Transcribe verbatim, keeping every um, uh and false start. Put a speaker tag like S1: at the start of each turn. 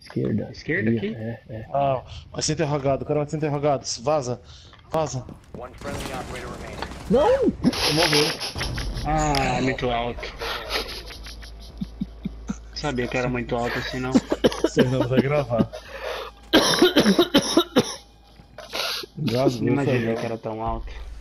S1: Esquerda.
S2: Esquerda
S1: Aí,
S2: aqui?
S1: É, é.
S3: Ah, vai ser interrogado, o cara vai ser interrogado. Vaza, vaza.
S4: One friendly operator remaining.
S1: Não! Eu morri.
S2: Ah, muito alto. Sabia que era muito alto assim não.
S3: Você não vai gravar.
S2: Não
S3: Gasgou,
S2: imaginei
S3: foi.
S2: que era tão alto.